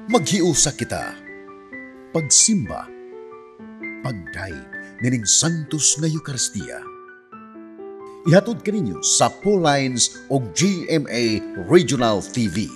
Maghiusa kita, pagsimba, pagdaig nining Santos nga Eucharistia. Ihatod kaninyo sa Pauline's o GMA Regional TV.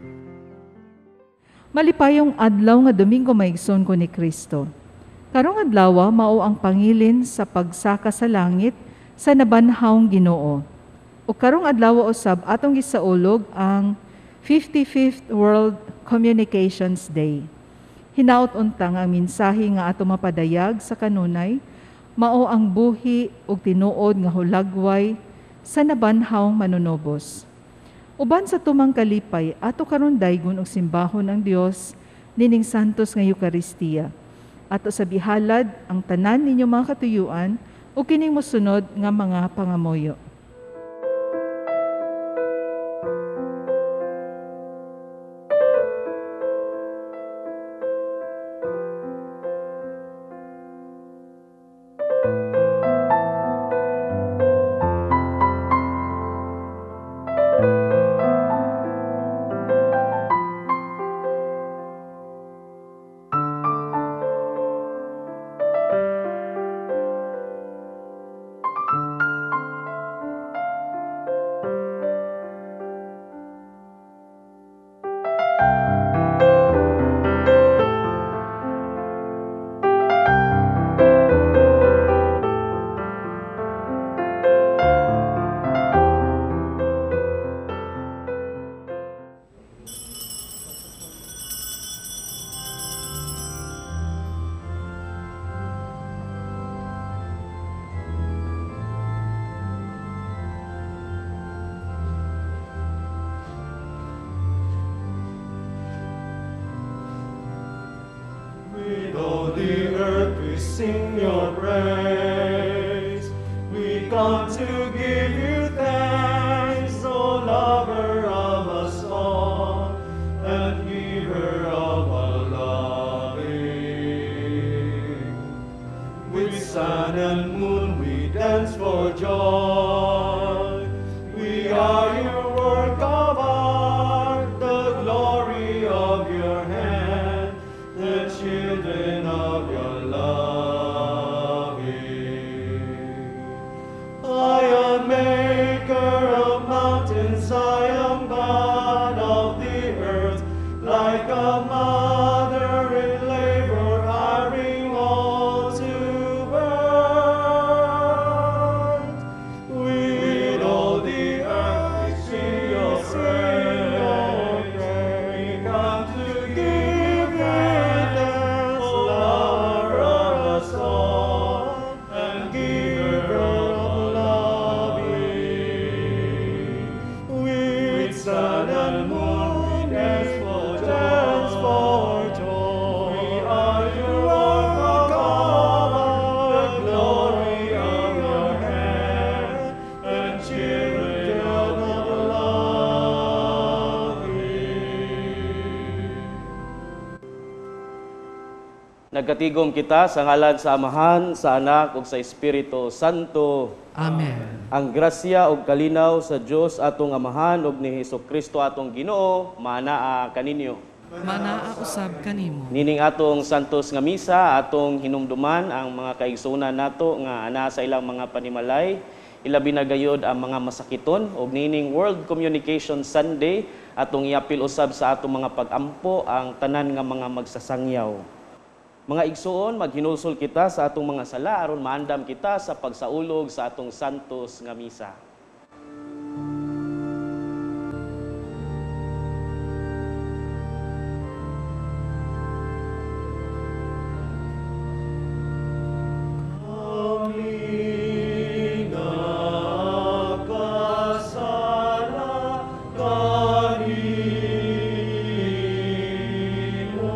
Malipayong adlaw nga Domingo maigsoon ko ni Kristo. Karong adlaw mao ang pangilin sa pagsaka sa langit sa nabanhawng Ginoo. O karong adlaw usab atong gisaulog ang 55th World Communications Day. Hinaut untang ang mensahe nga ato mapadayag sa kanunay, mao ang buhi ug tinuod nga hulagway sa nabanhawng manunobos. Uban sa tumang kalipay, ato karon daygon og simbahon ang Dios nining Santos nga Eucharistia. Ato sa bihalad ang tanan ninyo mga katuyuan ug kining mosunod nga mga pangamoyo. The earth we sing your praise. We come to give you thanks, O lover of us all, and giver of our loving. With sun and moon we dance for joy. We are your work of art, the glory of your hand, the children of your loving. I am maker of mountains, I am God of the earth. Like a mother in labor, I bring all to birth. With all the earth we sing your praise. We come to give you thanks, lover of us all, and giver of loving. With sun and moon we dance for joy. We are your work of art, the glory of your hand, and children of loving. Nagkatigom kita sa ngalan sa Amahan, sa Anak ug sa Espiritu Santo. Amen. Ang grasya ug kalinaw sa Dios atong Amahan ug ni Hesukristo atong Ginoo manaa kaninyo. Manaa usab kanimo. Nining atong santos nga misa atong hinumduman ang mga kaigsunan nato nga ana sa ilang mga panimalay, ilabi na gayud ang mga masakiton ug nining World Communication Sunday atong iapil usab sa atong mga pag-ampo ang tanan nga mga magsasangyaw. Mga igsuon, maghinulsol kita sa atong mga sala aron maandam kita sa pagsaulog sa atong santos nga misa. Kami nagkasala kanino,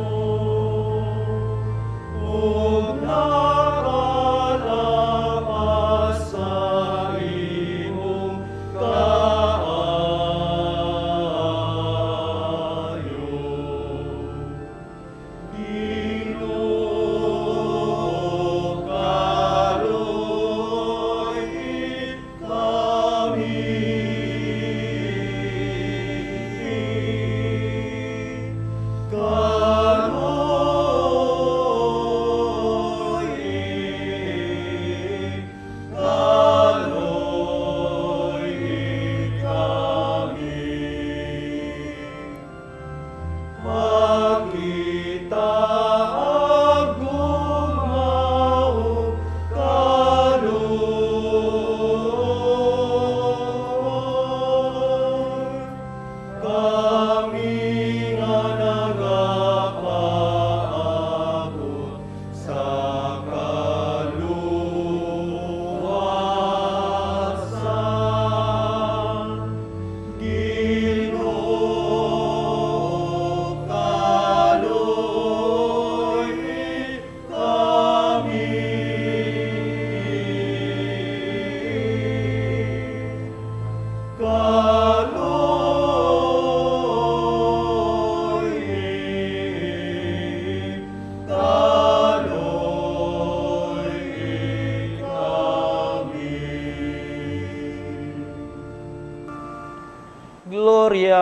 ug nakalapas sa imong kaayo. Ginoo, kaluoy kami. God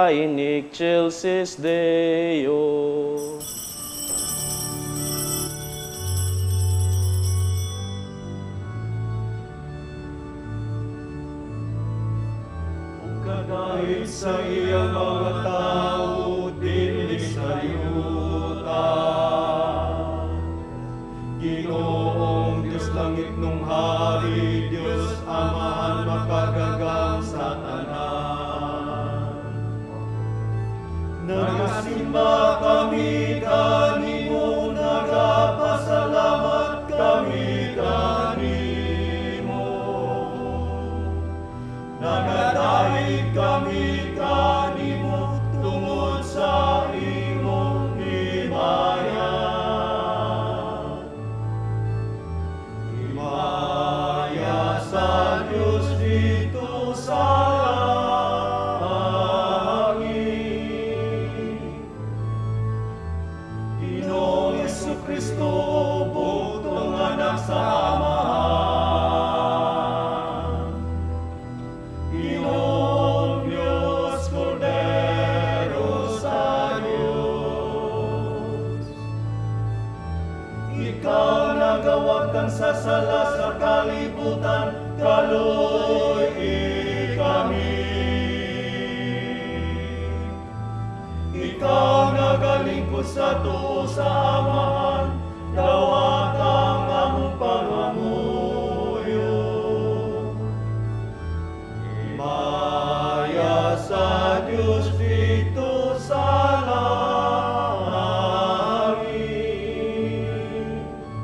in excelsis Deo. Kadahil sa iyang mga tao, dinig sa yuta. Ginoong Diyos langit nung hari, Diyos Amahan makagagang sa tanan. Nagasimba kami kanimo, nagapasalamat kami kanimo. Nagadahig kami kanimo tungod sa imong himaya. Himaya sa Diyos dito sa langit. Ginoong Jesucristo, buktong anak sa Amahan. Ginoong Diyos, Kordero sa Diyos. Ikaw nagawag kang sasala sa kalibutan, kaluoy kami. Ikaw nagalingkod sa tuo sa Amahan, dawat ang among pangamuyo. Himaya sa Diyos dito sa langit.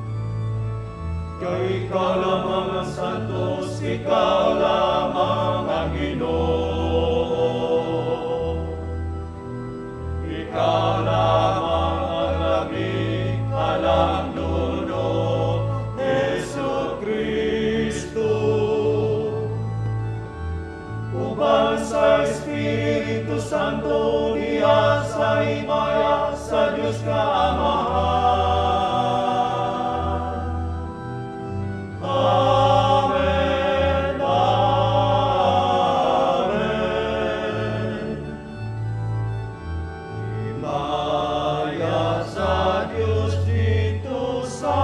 Kay ikaw lamang ang santos, ikaw lamang ang Ginoo. Ikaw lamang ang labing halangluno, Jesucristo. Uban sa Espiritu Santo, niya sa himaya sa Diyos ka Amahan. Amen, amen. Himaya sa Diyos dito sa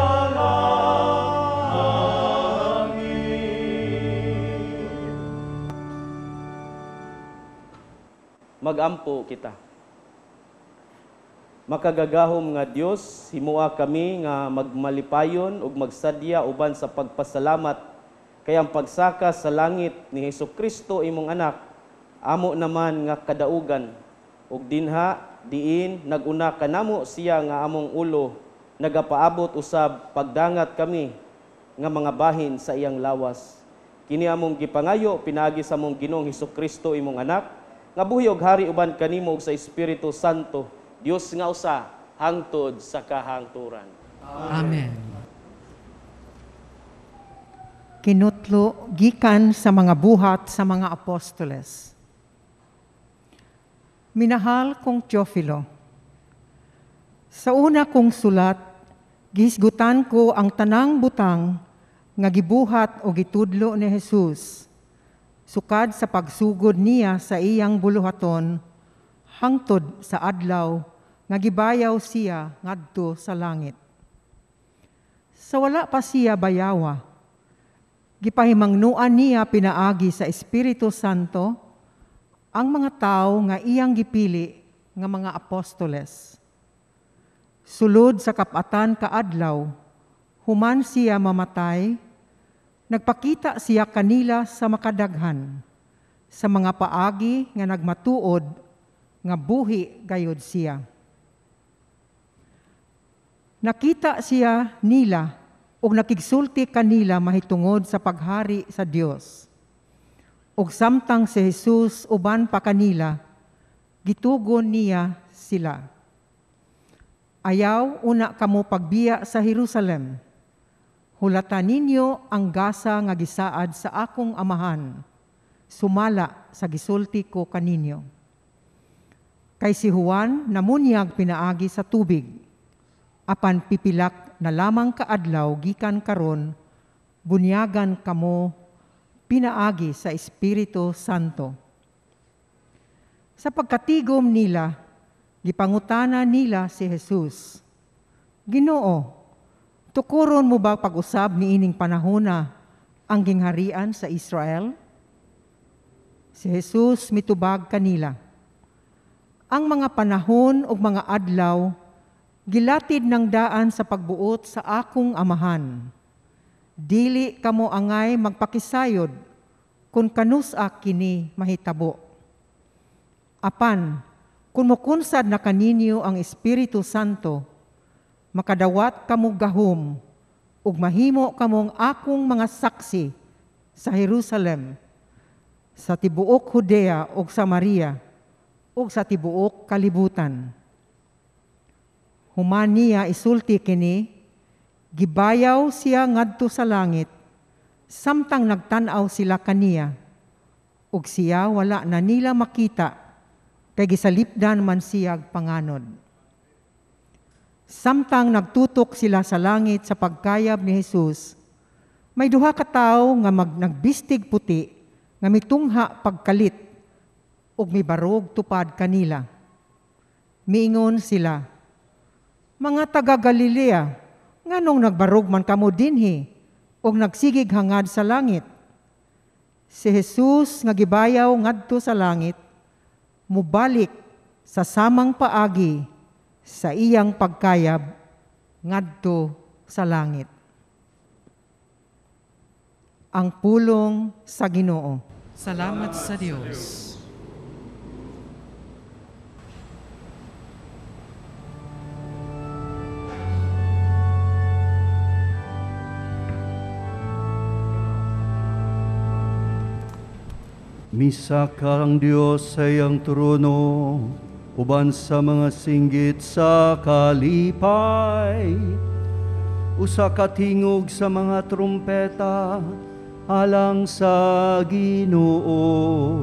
langit. Magampo kita. Makagagahom nga Dios, himuha kami nga magmalipayon ug magsadya uban sa pagpasalamat kay ang pagsaka sa langit ni Hesukristo imong anak amo naman nga kadaugan ug dinha diin naguna kanamo siya nga among ulo nagapaabot usab pagdangat kami nga mga bahin sa iyang lawas. Kini among gipangayo pinaagi sa among Ginoong Hesukristo imong anak nga buhi og hari uban kanimo ug sa Espiritu Santo, Dios nga usa hangtod sa kahangturan. Amen. Kinutlo gikan sa mga buhat sa mga apostoles. Minahal kong Teofilo, sa una kong sulat, gihisgutan ko ang tanang butang nga gibuhat o gitudlo ni Jesus, sukad sa pagsugod niya sa iyang buluhaton, hangtod sa adlaw nga gibayaw siya ngadto sa langit. Sa wala pa siya bayawa, gipahimangnuan niya pinaagi sa Espiritu Santo ang mga tao nga iyang gipili nga mga apostoles. Sulod sa kapatan kaadlaw, human siya mamatay, nagpakita siya kanila sa makadaghan, sa mga paagi nga nagmatuod, nga buhi gayod siya. Nakita siya nila ug nakigsulti kanila mahitungod sa paghari sa Dios. Ug samtang si Jesus uban pa kanila, gitugon niya sila. Ayaw una kamo pagbiya sa Jerusalem. Hulatan ninyo ang gasa nga gisaad sa akong amahan, sumala sa gisulti ko kaninyo. Kay si Juan namunyag pinaagi sa tubig, apan pipilak na lamang kaadlaw gikan karon, bunyagan kamo pinaagi sa Espiritu Santo. Sa pagkatigom nila, gipangutana nila si Jesus, Ginoo, tukuron mo ba pag-usab ni ining panahona ang gingharian sa Israel? Si Jesus mitubag kanila, ang mga panahon o mga adlaw, gilatid ng daan sa pagbuot sa akong amahan. Dili kamo angay magpakisayod kung kanusa kini mahitabo. Apan, kung mukunsad na kaninyo ang Espiritu Santo, makadawat kamo gahom ug mahimo kamong akong mga saksi sa Jerusalem, sa tibuok Judea ug Samaria, ug sa tibuok kalibutan. Human niya isulti kini, gibayaw siya ngadto sa langit, samtang nagtan-aw sila kaniya, ug siya wala na nila makita, kay gisalipdan man siyag panganod. Samtang nagtutok sila sa langit sa pagkayab ni Jesus, may duha ka tawo nga nagbistig puti, nga mitungha pagkalit, ug mibarog tupad kanila. Miingon sila, mga taga Galilea, nganong nagbarog man kamo dinhi, ug nagsigig hangad sa langit? Si Jesus nga gibayaw ngadto sa langit, mubalik sa samang paagi sa iyang pagkayab ngadto sa langit. Ang pulong sa Ginoo. Salamat sa Diyos. Misa kang Diyos sa iyang trono, uban sa mga singgit sa kalipay. Usa ka tingog sa mga trumpeta, alang sa Ginoo.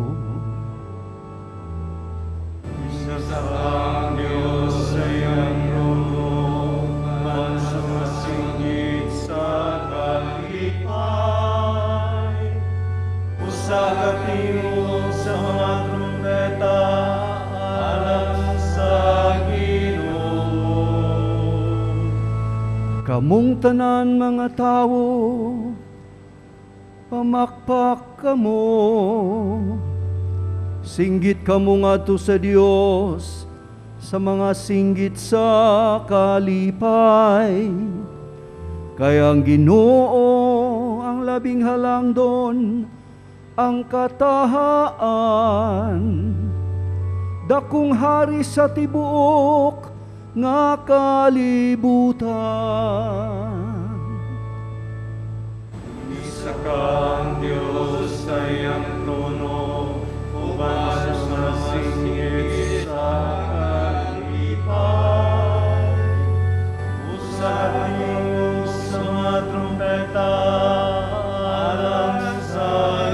Misa kang Diyos sa iyang trono, uban sa mga singgit sa kalipay. Usa ka tingog sa mga trumpeta, alang sa Ginoo. Kamong tanan mga tawo, pamakpak kamo. Singgit kamo ngadto sa Dios, sa mga singgit sa kalipay. Kaya ang Ginoo ang labing halangdon, ang katahaan, dakong hari sa tibuok nga kalibutan. Isa kang Diyos sa iyang trono, uban sa mga singgit sa kalipay. Usa ka tingog sa mga trumpeta, alang sa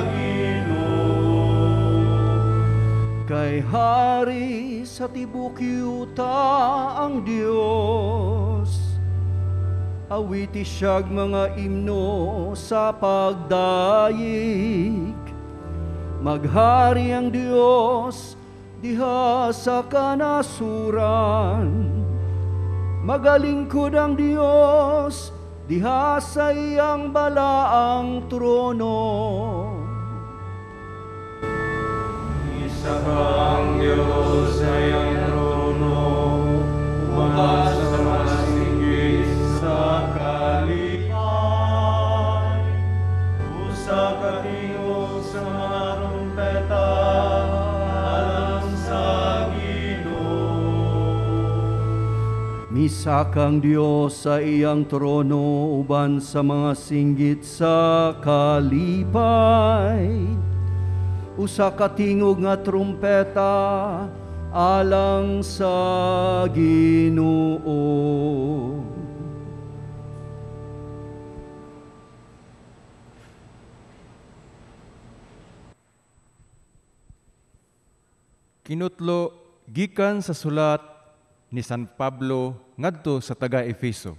kay hari sa tibok yuta ang Dios. Awiti siyag mga imno sa pagdayig. Maghari ang Dios diha sa kanasuran. Magalingkod ang Dios diha sa iyang balaang trono. Isa kang Diyos sa iyang trono, uban sa mga singgit sa kalipay. Usa ka tingog sa mga trumpeta, alang sa Ginoo. Misa kang Diyos sa iyang trono, uban sa mga singgit sa kalipay. Usa ka tingog nga trumpeta, alang sa Ginoo. Kinutlo gikan sa sulat ni San Pablo ngadto sa taga-Efeso.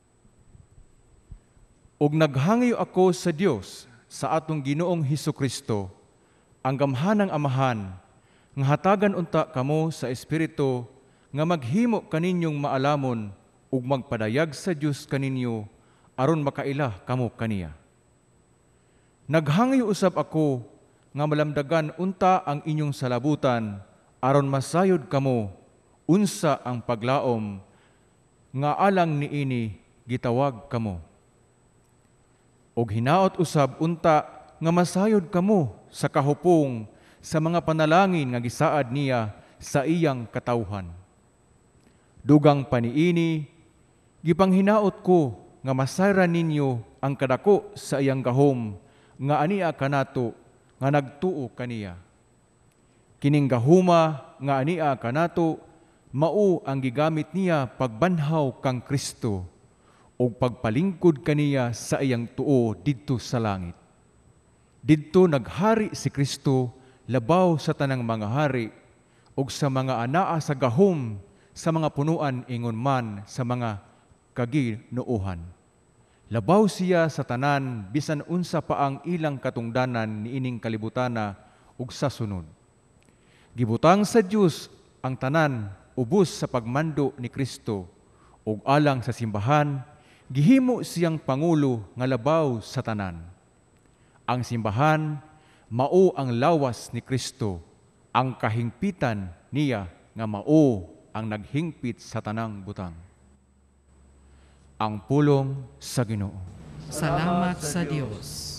Og naghangyo ako sa Dios sa atong Ginoong Hesukristo, ang gamhanang Amahan, nga hatagan unta kamo sa Espiritu nga maghimo kaninyong maalamon ug magpadayag sa Dios kaninyo aron makaila kamo kaniya. Naghangyo usab ako nga malamdagan unta ang inyong salabutan aron masayod kamo unsa ang paglaom nga alang niini gitawag kamo. Og hinaot usab unta nga masayod kamo sa kahupong sa mga panalangin nga gisaad niya sa iyang katawhan. Dugang paniini, gipanghinaot ko nga masayran ninyo ang kadako sa iyang gahom nga ania kanato nga nagtuo kaniya. Kining gahuma nga ania kanato mao ang gigamit niya pagbanhaw kang Kristo o pagpalingkod kaniya sa iyang tuo didto sa langit. Didto naghari si Kristo labaw sa tanang mga hari ug sa mga anaa sa gahom sa mga punuan ingon man sa mga kaginuohan. Labaw siya sa tanan bisan unsa pa ang ilang katungdanan niining kalibutana ug sa sunod. Gibutang sa Dios ang tanan ubos sa pagmando ni Kristo ug alang sa simbahan gihimo siyang pangulo nga labaw sa tanan. Ang simbahan mao ang lawas ni Kristo, ang kahingpitan niya nga mao ang naghingpit sa tanang butang. Ang pulong sa Ginoo. Salamat sa Diyos.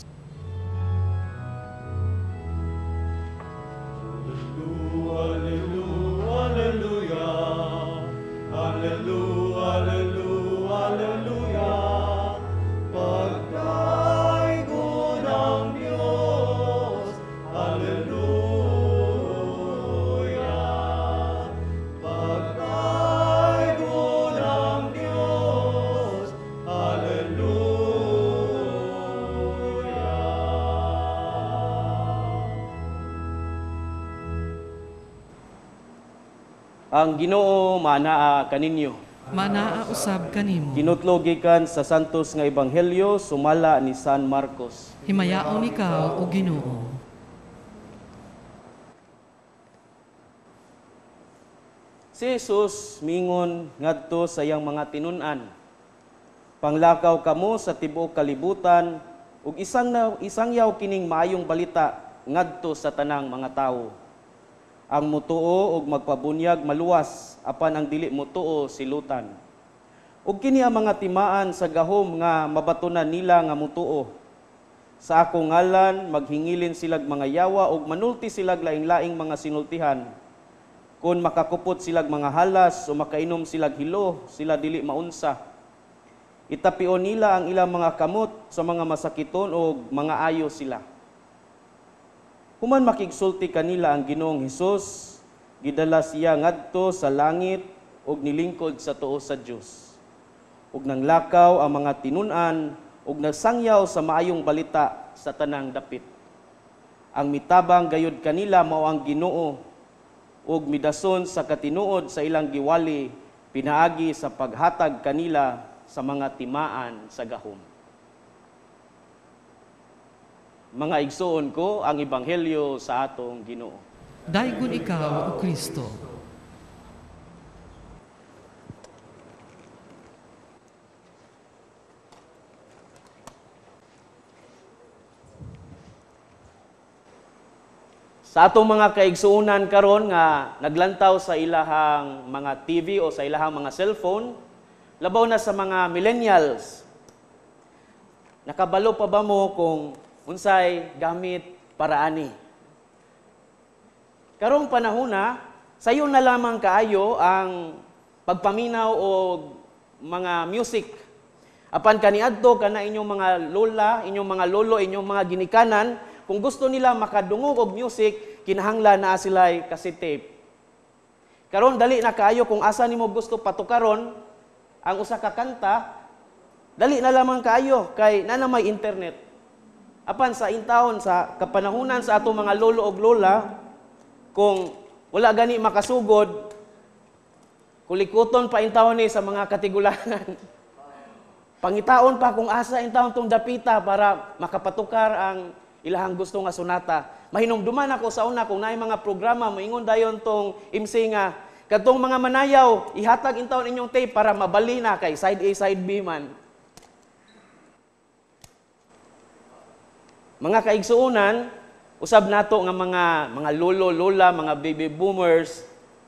Hallelujah, hallelujah, hallelujah, hallelujah. Pagdaigo ng Diyos, hallelujah. Pagdaigo ng Diyos, hallelujah. Ang Ginoo manaa kaninyo. Manaa usab kanimo. Kinutlogikan sa santos nga ebanghelyo sumala ni San Marcos. Himayaon ikaw o Ginoo. Si Jesus mingon ngadto sa iyang mga tinun-an. Panglakaw kamo sa tibuok kalibutan ug isang yaw kining maayong balita ngadto sa tanang mga tawo. Ang mutuo ug magpabunyag maluwas apan ang dili mutuo silutan. Ug kini ang mga timaan sa gahom nga mabatunan nila nga mutuo. Sa akong ngalan maghingilin silag mga yawa ug manulti silag laing-laing mga sinultihan. Kung makakupot silag mga halas o makainom silag hilo, sila dili maunsa. Itapion nila ang ilang mga kamot sa mga masakiton o mga ayo sila. Human makigsulti kanila ang Ginoong Hesus, gidala siya ngadto sa langit ug nilingkod sa tuo sa Dios. Ug nanglakaw ang mga tinun-an ug nagsangyaw sa maayong balita sa tanang dapit. Ang mitabang gayud kanila mao ang Ginoo ug midason sa katinuod sa ilang giwali pinaagi sa paghatag kanila sa mga timaan sa gahom. Mga igsoon ko ang ebanghelyo sa atong Ginoo. Daygon ikaw o Kristo. Sa atong mga kaigsuunan karon nga naglantaw sa ilahang mga TV o sa ilahang mga cellphone, labaw na sa mga millennials. Nakabalo pa ba mo kung unsay gamit para ani? Karong panahona, sayo na lamang kaayo ang pagpaminaw o mga music. Apan kaniadto kana inyong mga lola, inyong mga lolo, inyong mga ginikanan, kung gusto nila makadungog og music, kinahanglan na sila'y cassette tape. Karon dali na kaayo kung asa nimo gusto patukaron ang usa ka kanta, dali na lamang kaayo kay na may internet. Apan sa intawon sa kapanahunan sa atong mga lolo og lola, kung wala gani makasugod, kulikuton pa intawon ni sa mga katigulanan. Pangitaon pa kung asa intawon tong dapita para makapatukar ang ilahang gusto nga sunata. mahinumduman ako sa una kung naay mga programa, moingon dayon tong MC nga, katong mga manayaw, ihatag intawon inyong tape para mabali na kay side A, side B man. Mga kaigsuunan, usab nato nga mga lolo, lola, mga baby boomers,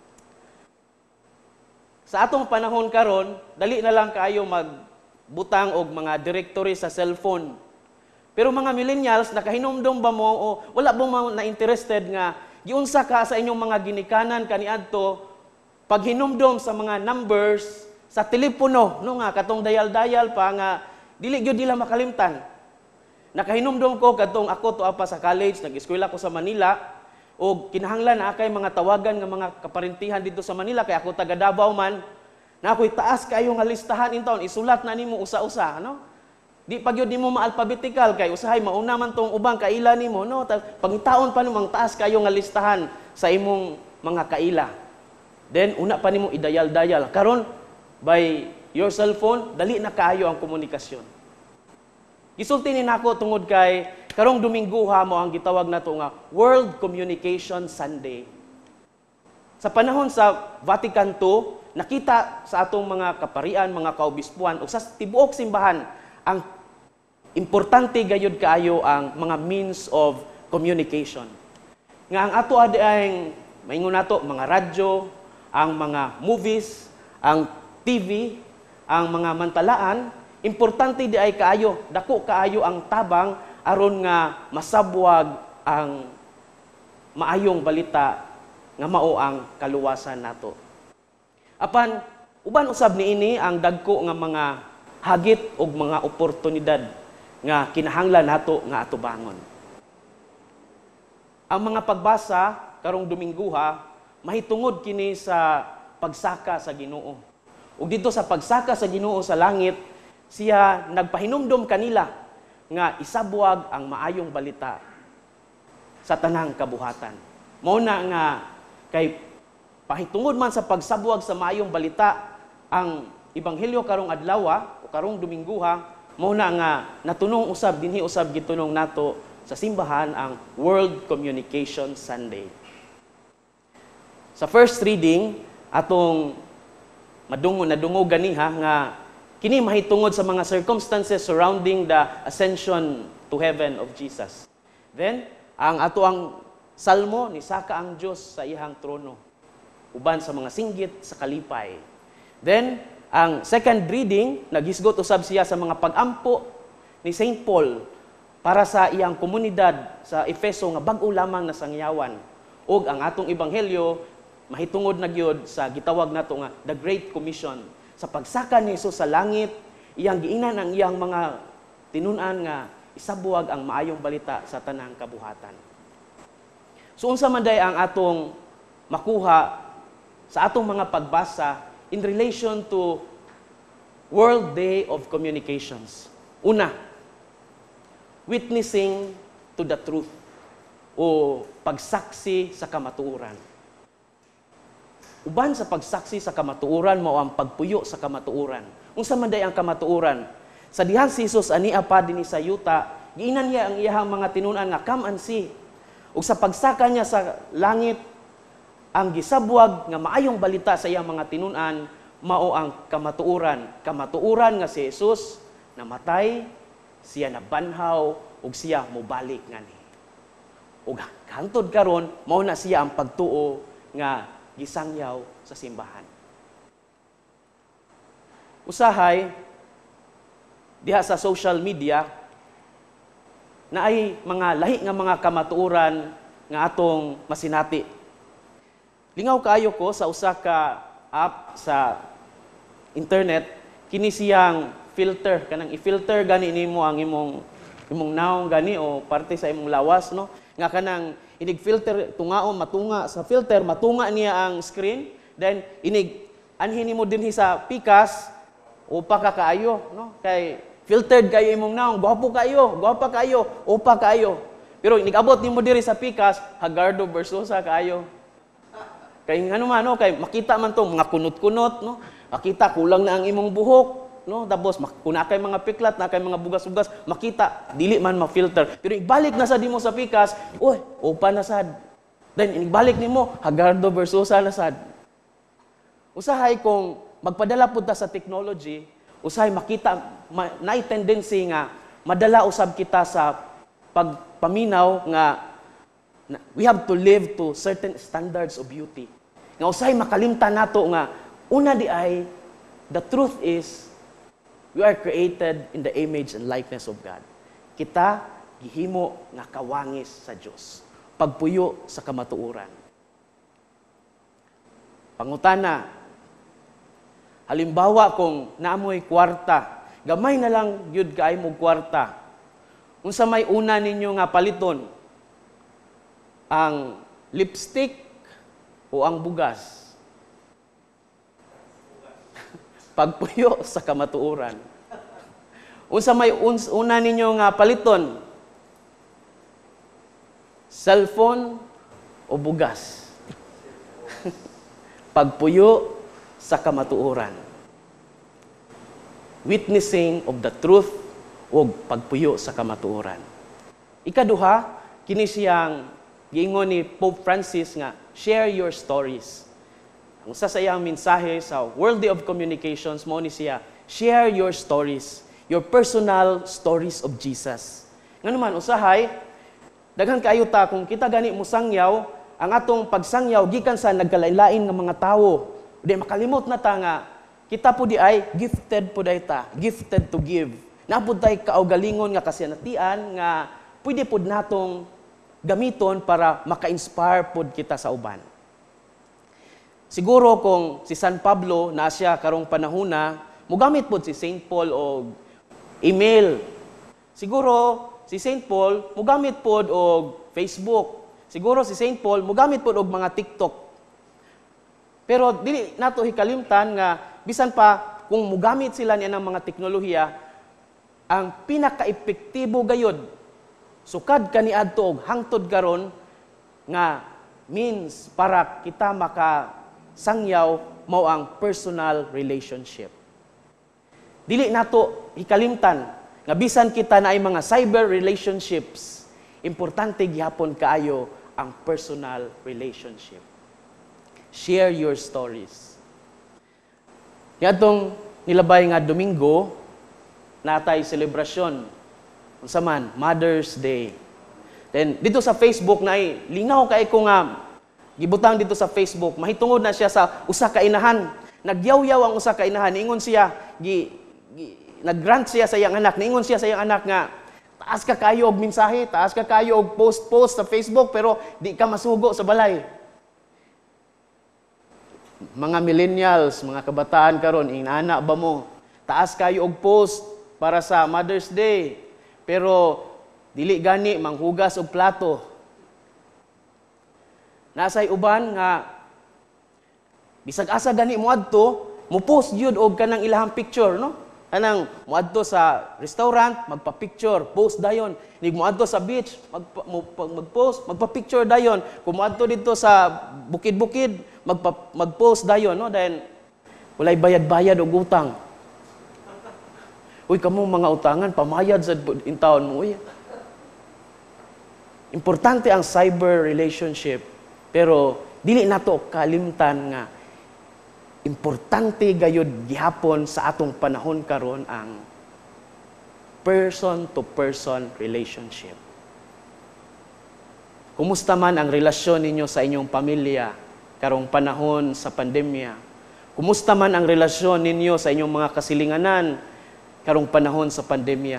sa atong panahon karon, dali na lang kayo magbutang og mga directory sa cellphone. Pero mga millennials, nakahinumdum ba mo o wala ba mo na interested nga giunsa ka sa inyong mga ginikanan kaniadto paghinumdum sa mga numbers sa telepono no nga katong dial-dial pa nga dili gyud nila makalimtan. Nakahinumdum ko katong ako to apa sa college, nag-eskwela ko sa Manila. O kinahanglan na akay mga tawagan nga mga kaparintihan dito sa Manila kay ako taga Davao man na ako'y taas kayo nga listahan intawon isulat na nimo usa-usa no di pa gyud nimo ma-alphabetical kay usahay mauna man tong ubang kaila nimo no pangitaon pa nimo taas kayo nga listahan sa imong mga kaila then una pa nimo idayal-dayal karon by your cellphone dali na kaayo ang komunikasyon. Gisulti ni nako tungod kay karong Domingo mo ang gitawag nato nga World Communication Sunday. Sa panahon sa Vatican II, nakita sa atong mga kaparian, mga kaobispuan ug sa tibuok simbahan ang importante gayud kaayo ang mga means of communication. Nga ang ato adayang maingon nato mga radyo, ang mga movies, ang TV, ang mga mantalaan, importante di ay kaayo, dako kaayo ang tabang aron nga masabwag ang maayong balita nga mao ang kaluwasan nato. Apan uban usab niini ang dagko nga mga hagit ug mga oportunidad nga kinahanglan nato nga atubangon. Ang mga pagbasa karong Domingo mahitungod kini sa pagsaka sa Ginoo. Ug dito sa pagsaka sa Ginoo sa langit, siya nagpahinumdom kanila nga isabwag ang maayong balita sa tanang kabuhatan. Mao na nga kay pahitungod man sa pagsabwag sa maayong balita ang ebanghelyo karong adlaw o karong Domingo mao na nga natunong usab dinhi usab gitunong nato sa simbahan ang World Communication Sunday. Sa first reading atong nadungog ganiha nga kini mahitungod sa mga circumstances surrounding the ascension to heaven of Jesus. Then, ang ato ang salmo ni saka ang Dios sa iyang trono. Uban sa mga singgit sa kalipay. Then, ang second reading, naghisgot usab siya sa mga pag-ampo ni St. Paul para sa iyang komunidad sa Efeso nga bag-o lamang na sangyawan. Ug ang atong ebanghelyo mahitungod na gyud sa gitawag nato nga the Great Commission. Sa pagsaka ni Jesus sa langit, iyang giinan ang iyang mga tinun-an nga isabuwag ang maayong balita sa tanang kabuhatan. So unsa man day ang atong makuha sa atong mga pagbasa in relation to World Day of Communications. Una, witnessing to the truth o pagsaksi sa kamatuoran. Uban sa pagsaksi sa kamatuoran mao ang pagpuyo sa kamatuoran. Unsa man day ang kamatuoran? Sa dihang si Jesus ania pa dinhi sa yuta, giinan niya ang iyang mga tinun-an nga come and see. Ug sa pagsaka niya sa langit, ang gisabwag nga maayong balita sa iyang mga tinun-an mao ang kamatuoran. Kamatuoran nga si Jesus namatay, siya nabanhaw ug siya mobalik ngani. Ug hangtod karon mao na siya ang pagtuo nga gisangyaw sa simbahan. Usahay diha sa social media na ay mga lahi nga mga kamatuoran nga atong masinati. Lingaw kaayo ko sa usa ka app sa internet kini siyang filter kanang i-filter gani nimo ang imong naong gani o parte sa imong lawas no nga kanang inig filter tungaon matunga sa filter matunga niya ang screen then inig anhin nimo dinhi sa pikas upa ka kaayo no kay filtered kayo imong naong gwapa kayo upa kayo pero inig-abot nimo diri sa pikas hagardo versus kaayo kay ngano man no kay makita man to mga kunot-kunot no makita kulang na ang imong buhok no? Tapos kung na kay mga piklat, na kay mga bugas-bugas, makita, dili man ma-filter. Pero ibalik na sa di mo sa pikas, oy, opa na sad. Then ibalik nimo Hagardo Versosa na sad. Usahay kung magpadala pud ta sa technology, usahay makita naay tendency nga madala usab kita sa pagpaminaw nga we have to live to certain standards of beauty. Nga usahay makalimtan nato nga una di ay the truth is we are created in the image and likeness of God. Kita gihimo nga kawangis sa Dios. Pagpuyo sa kamatuoran. Pangutana, halimbawa kung naamoy kwarta, gamay na lang yun kaay mo kwarta. Unsa may una ninyo nga paliton, ang lipstick o ang bugas? Pagpuyo sa kamatuoran. Unsa may una ninyo nga paliton, cellphone o bugas? Pagpuyo sa kamatuoran. Witnessing of the truth o pagpuyo sa kamatuoran. Ikaduha, kini siyang giingon ni Pope Francis nga, share your stories. Ang sa sayang mensahe sa World Day of Communications, mo ni siya, share your stories, your personal stories of Jesus. Nga naman, usahay, daghan kaayo ta kung kita gani mo sangyaw, ang atong pagsangyaw gikan sa nagkalain-lain nga mga tawo. Di makalimot na ta nga kita po di ay gifted po day ta, gifted to give. Napud tay kaugalingon nga kasinatian nga pwede pod natong gamiton para maka-inspire pod kita sa uban. Siguro kung si San Pablo na siya karong panahona, mogamit pod si Saint Paul og email. Siguro si Saint Paul mogamit pod og Facebook. Siguro si Saint Paul mogamit pod og mga TikTok. Pero dili nato hikalimtan nga bisan pa kung mogamit sila niya ng mga teknolohiya, ang pinaka-epektibo gayud sukad kaniadto og hangtod karon nga means para kita makasangyaw mao ang personal relationship. Dili nato hikalimtan nga bisan kita na ay mga cyber relationships, importante gihapon kaayo ang personal relationship. Share your stories. Yatong nilabay nga Domingo, natay selebrasyon. Unsa man, Mother's Day. Then dito sa Facebook na lingaw kay ko nga gibutang dito sa Facebook, mahitungod na siya sa usa ka inahan. Nagyaw-yaw ang usa ka inahan, niingon siya nag-grant siya sa iyang anak, niingon siya sa iyang anak nga taas ka kayo og mensahe, taas ka kayo og post sa Facebook pero di ka masugo sa balay. Mga millennials, mga kabataan karon, inana ba mo? Taas kayo og post para sa Mother's Day. Pero dili gani manghugas og plato. Nasay uban nga bisag asa gani moadto, mo post jud og kanang ilahang picture, no? Kanang moadto sa restaurant, magpa-picture, post dayon. Nig moadto sa beach, mag-post, magpa-picture dayon. Kung moadto dito sa bukid-bukid, mag-post dayon, no? Then walay bayad-bayad og utang. Uy, kamo mga utangan, pamayad sa intawon mo. Uy. Importante ang cyber relationship, pero dili nato kalimtan nga importante gayud gihapon sa atong panahon karon ang person-to-person relationship. Kumusta man ang relasyon ninyo sa inyong pamilya karong panahon sa pandemya? Kumusta man ang relasyon ninyo sa inyong mga kasilinganan karong panahon sa pandemya?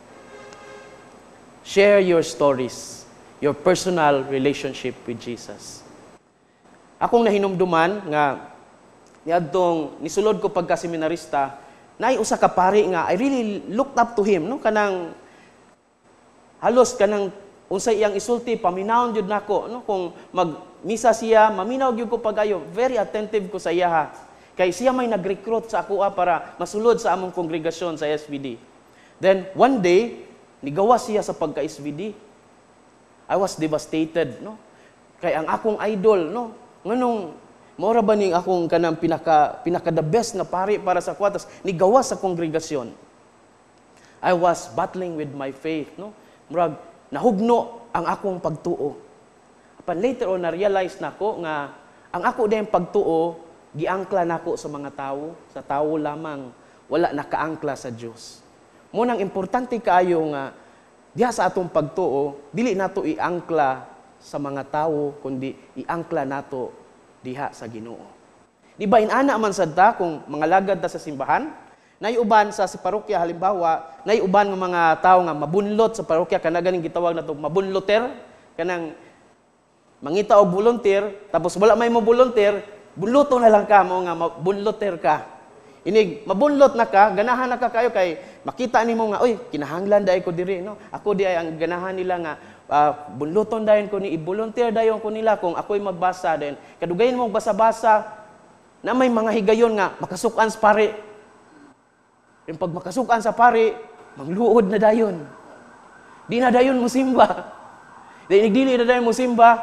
Share your stories, your personal relationship with Jesus. Akong nahinumduman nga niadtong nisulod ko pagka seminarista, naay usa ka pari nga I really looked up to him, no? Kanang halos kanang unsay iyang isulti paminawon jud nako, no? Kung magmisa siya, maminaw gyud ko pagayo, very attentive ko sa iya ha. Kay siya may nag-recruit sa ako para masulod sa among kongregasyon sa SVD. Then one day, nigawa siya sa pagka-SVD. I was devastated, no? Kay ang akong idol, no? Nganong Maura ba ning akong kanang pinaka the best nga pari para sa kwatas ni gawas sa kongregasyon. I was battling with my faith, no? Murag nahugno ang akong pagtuo. Apan later on na-realize nako nga ang ako din pagtuo giangkla nako sa mga tao, sa tao lamang, wala nakaangkla sa Dios. Mo nang importante kaayo nga diha sa atong pagtuo, dili nato iangkla sa mga tao kundi iangkla nato diha sa Ginoo. Di ba inana man sad ta kung mga lagad ta sa simbahan, naiuban sa si parokya halimbawa, naiuban nga mga tao nga mabunlot sa parokya kana ganing gitawag nato mabunloter, kanang mangita og volunteer tapos wala may mo volunteer, bunloto na lang ka mo nga mabunloter ka. Inig mabunlot na ka, ganahan na ka kayo kay makita nimo nga oy kinahanglan daay ko diri no. Ako di ay ang ganahan nila nga bunluton dayon ko ni i-volunteer dayon ko nila kung ako'y magbasa din. Kadugayin mo basa-basa na may mga higayon nga makasukan sa pari. Yung pag makasukan sa pari, mangluod na dayon. Di na dayon mo simba. Dili na dayon mo simba.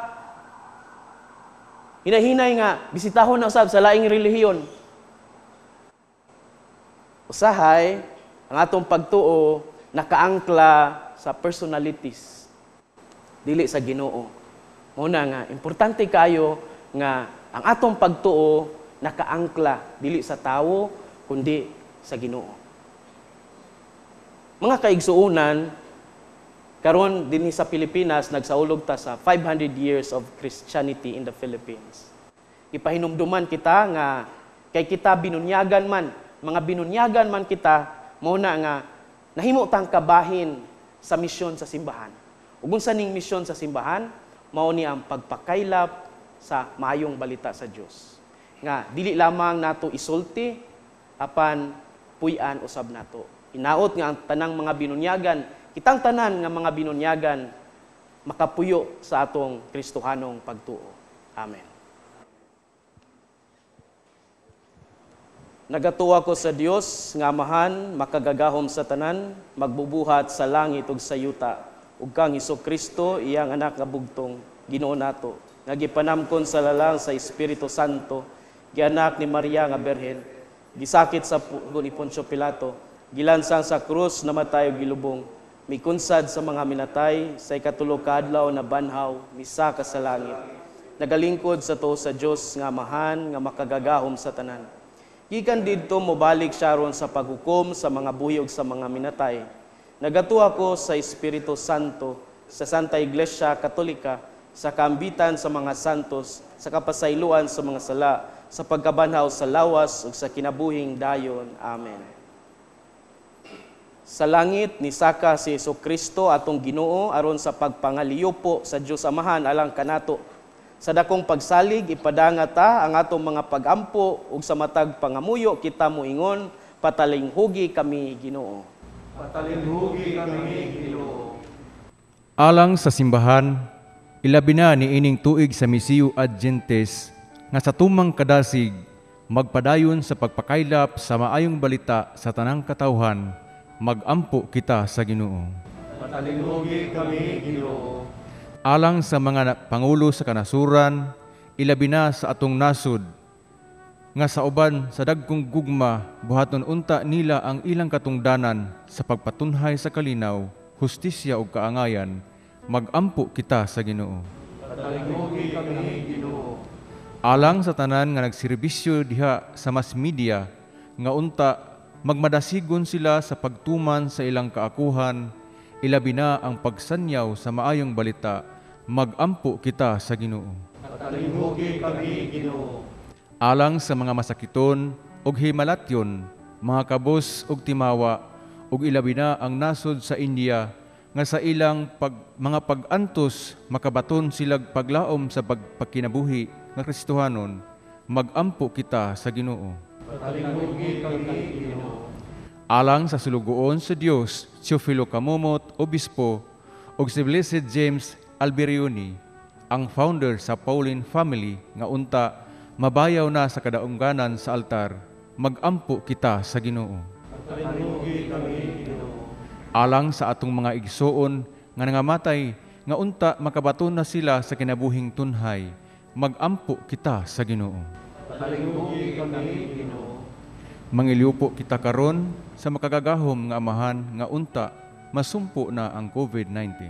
Hinahinay nga bisitahon na usab sa laing relihiyon. Usahay ang atong pagtuo nakaangkla sa personalities. Dili sa Ginoo. Muna nga, importante kayo nga ang atong pagtuo nakaangkla dili sa tao kundi sa Ginoo. Mga kaigsuunan, karon dinhi sa Pilipinas nagsaulog ta sa 500 years of Christianity in the Philippines. Ipahinumduman kita nga kay kita binunyagan man, mga binunyagan man kita, muna nga nahimo tang kabahin sa misyon sa simbahan. Ug unsa ning misyon sa simbahan, mao ni ang pagpakaylap sa maayong balita sa Dios. Nga dili lamang nato isulti apan puy-an usab nato. Hinaot nga ang tanang mga binunyagan, kitang tanan nga mga binunyagan makapuyo sa atong Kristohanong pagtuo. Amen. Nagatuwa ko sa Dios nga amahan makagagahom sa tanan, magbubuhat sa langit ug sa yuta. Ug kang Hesukristo iyang anak nga bugtong Ginoo nato nga gipanamkon sa lalang sa Espiritu Santo, gianak ni Maria nga Berhen, gisakit sa pugo ni Poncio Pilato, gilansang sa krus, namatay ug gilubong, mikunsad sa mga minatay, sa ikatulo ka adlaw na banhaw, misaka sa langit. Nagalingkod sa tuo sa Dios nga amahan nga makagagahom sa tanan. Gikan didto mobalik siya ron sa paghukom sa mga buhi ug sa mga minatay. Nagatuwa ko sa Espiritu Santo, sa Santa Iglesia Katolika, sa kaambitan sa mga santos, sa kapasayloan sa mga sala, sa pagkabanhaw sa lawas ug sa kinabuhing dayon. Amen. Sa langit ni saka si Hesukristo atong Ginoo aron sa pagpangaliyopo sa Dios Amahan alang kanato. Sa dakong pagsalig ipadanga ta ang atong mga pagampo ug sa matag pangamuyo kita moingon patalinghugi kami Ginoo. Patalinghugi kami, Ginoo. Alang sa simbahan, ilabi na ni ining tuig sa Misiyo Adjentes nga sa tumang kadasig magpadayon sa pagpakaylap sa maayong balita sa tanang katawhan, magampo kita sa Ginoo. Patalinghugi kami, Ginoo. Alang sa mga pangulo sa kanasuran, ilabi na sa atong nasud nga sa uban sa dagkong gugma buhaton unta nila ang ilang katungdanan sa pagpatunhay sa kalinaw, hustisya ug kaangayan, magampo kita sa Ginoo. Patalinghugi kami, Ginoo. Alang sa tanan nga nagserbisyo diha sa mass media nga unta magmadasigon sila sa pagtuman sa ilang kaakuhan, ilabi na ang pagsanyaw sa maayong balita, magampo kita sa Ginoo. Patalinghugi kami, Ginoo. Alang sa mga masakiton ug himalatyon, mga kabos ug timawa, ug ilabi na ang nasod sa India nga sa ilang mga pag-antos makabaton silag paglaom sa pagpakinabuhi nga Kristohanon, magampo kita sa Ginoo. Patalinghugi kami, Ginoo. Alang sa sulugoon sa Dios, Teofilo Camomot, Obispo, ug si Blessed James Alberioni, ang founder sa Pauline family nga unta mabayaw na sa kadaungganan sa altar, magampo kita sa Ginoo. Patalinghugi kami, Ginoo. Alang sa atong mga igsoon nga nangamatay, nga unta makabaton na sila sa kinabuhing tunhay, magampo kita sa Ginoo. Palingkuhi kami, Ginoo. Mangiliupo kita karon sa makagagahom nga amahan nga unta masumpo na ang COVID-19.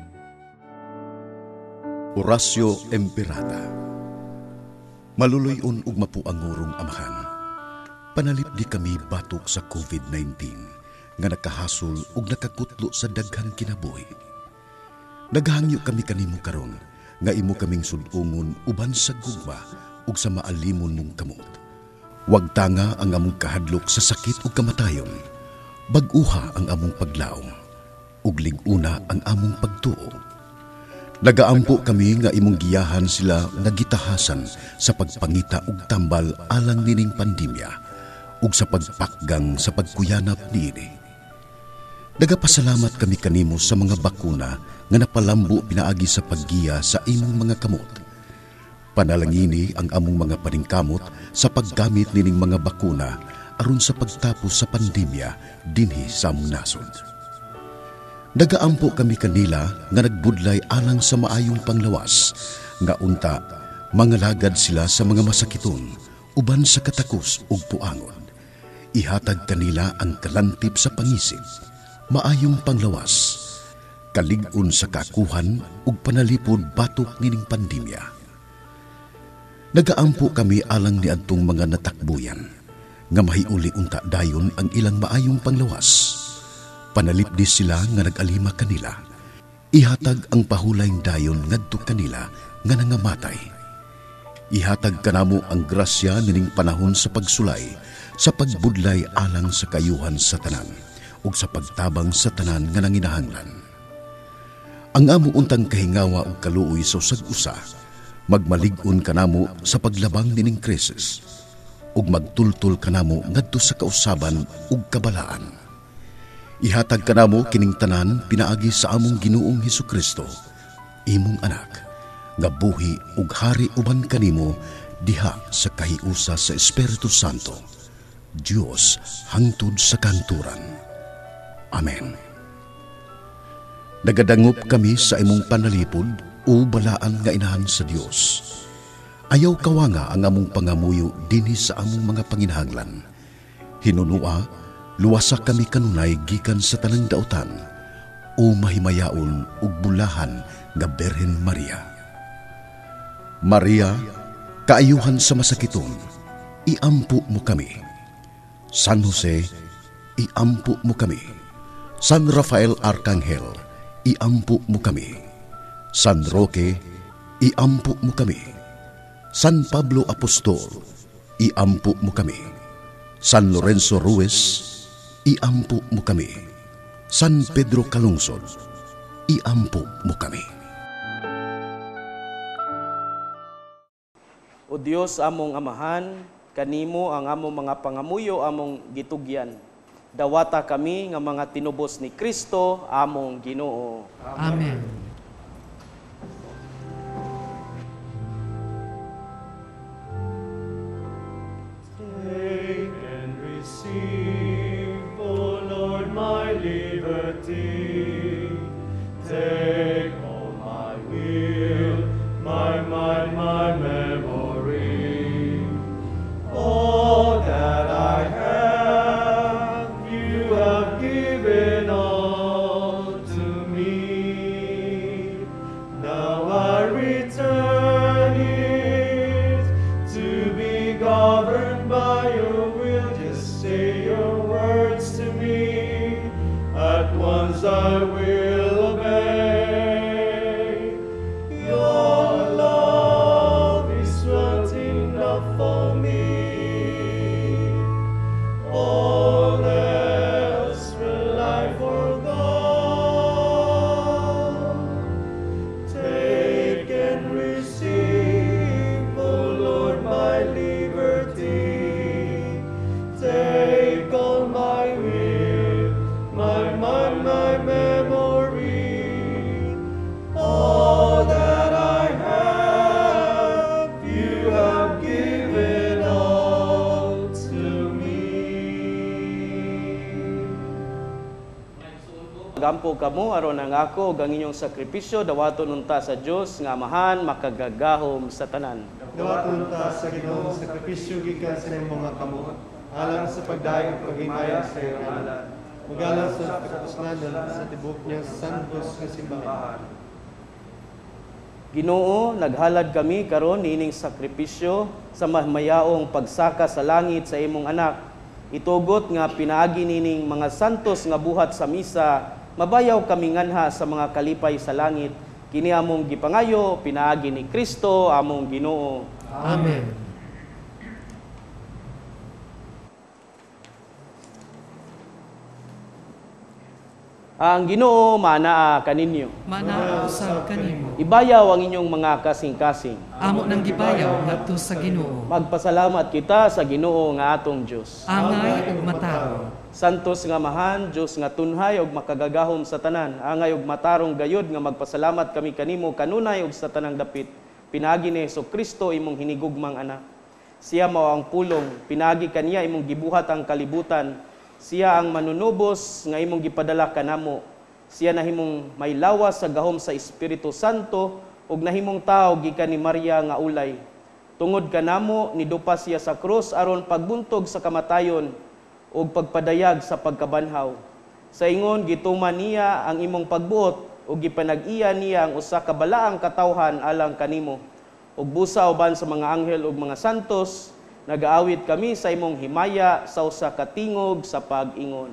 Orasyo Emperata. Maluluyon ug mapuangurong amahan. Panalipdi kami batok sa COVID-19 nga nakahasol ug nakakutlo sa daghang kinabuhi. Naghangyo kami kanimo karon nga imo kaming sud-ungon uban sa gugma ug sa maalimon mong kamot. Wag tanga ang among kahadlok sa sakit ug kamatayon. Bag-uha ang among paglaom ug lig-una ang among pagtuo. Nagaampo kami nga imong giyahan sila nga gitahasan sa pagpangita ug tambal alang nining pandemya ug sa pagpakgang sa pagkuyanap niini. Nagapasalamat kami kanimo sa mga bakuna nga napalambo pinaagi sa paggiya sa imong mga kamot. Panalangini ang among mga paningkamot sa paggamit nining mga bakuna aron sa pagtapos sa pandemya dinhi sa among nasod. Nagaampo kami kanila nga nagbudlay alang sa maayong panglawas, nga unta, mangalagad sila sa mga masakiton, uban sa katakos ug puangon. Ihatag kanila ang kalantip sa pangisip, maayong panglawas, kalig-on sa kakuhan ug panalipod batok nining pandemya. Nagaampo kami alang ni adtong mga natakbuyan, nga mahiuli unta dayon ang ilang maayong panglawas. Panalipdi sila nga nag-alima kanila. Ihatag ang pahulayng dayon ngadto kanila nga nangamatay. Ihatag kanamo ang grasya nining panahon sa pagsulay, sa pagbudlay alang sa kayuhan sa tanan, ug sa pagtabang sa tanan nga nanginahanglan. Ang amo untang kahingawa ug kaluoy sa usag-usa, magmalig-on kanamo sa paglabang nining krisis, ug magtultol kanamo ngadto sa kausaban ug kabalaan. Ihatag kanamo kining tanan pinaagi sa among Ginoong Hesukristo, imong anak, nga buhi ug hari uban kanimo diha sa kahiusa sa Espiritu Santo, Dios hangtod sa kanturan. Amen. Nagadangop kami sa imong panalipod o balaan nga inahan sa Dios. Ayaw kawanga ang among pangamuyo dinhi sa among mga panginahanglan. Hinunua, luwasa kami kanunay gikan sa tanang dautan, o mahimayaon ug bulahan nga Berhen Maria. Maria, kaayuhan sa masakiton, iampo mo kami. San Jose, iampo mo kami. San Rafael Arcangel, iampo mo kami. San Roque, iampo mo kami. San Pablo Apostol, iampo mo kami. San Lorenzo Ruiz, iampo mo kami. San Pedro Calungsod, iampo mo kami. O Dios among amahan, kanimo ang among mga pangamuyo among gitugyan. Dawata kami nga mga tinubos ni Kristo among Ginoo. Amen. Take and receive, O Lord, my liberty. Take all my will, my mind, my memory. All that I have, you have given all to me. Now I return it to be governed by your will. Just say your words to me. At once I will obey. Your love is not enough for me. All else will I forgo. Take and receive, O Lord, my liberty. Take all my will, my mind, my memory. magampo kamo aron ang ako ug ang inyong sakripisyo dawaton unta sa Dios nga amahan makagagahom sa tanan. Dawaton ta sa Ginoong sakripisyo gikan sa imong mga kamot, alang sa pagdayeg paghimaya sa iyong ngalan. Magalang sa kapusnanan sa tibok niyang santos nga simbahan. Ginoo, naghalad kami karon niining sakripisyo sa mahimayaong pagsaka sa langit sa imong anak. Itugot nga pinaagi nining mga santos nga buhat sa misa, mabayaw kami nganha sa mga kalipay sa langit. Kini among gipangayo, pinaagi ni Kristo, among Ginoo. Amen. Ang Ginoo manaa kaninyo. Manaausab kanimo. Ibayaw ang inyong mga kasing-kasing. Amo nang gibayaw ngadto sa Ginoo. Magpasalamat kita sa Ginoo nga atong Dios. Angay ug matao. Santos nga mahan, Dios nga tunhay ug makagagahom sa tanan. Angay ug matarong gayud nga magpasalamat kami kanimo kanunay ug sa tanang dapit. Pinagi ni Jesucristo imong hinigugmang anak. Siya mao ang pulong, pinagi kaniya imong gibuhat ang kalibutan. Siya ang manunubos nga imong gipadala kanamo. Siya nahimong may lawas sa gahom sa Espiritu Santo ug nahimong tao gikan ni Maria nga ulay. Tungod kanamo nidupa siya sa krus aron pagbuntog sa kamatayon ug pagpadayag sa pagkabanhaw. Sa ingon gituman niya ang imong pagbuot ug gipanag-iya niya ang usa ka balaang katawhan alang kanimo. Ug busa uban sa mga anghel ug mga santos, nagaawit kami sa imong himaya sa usa ka tingog sa pag-ingon.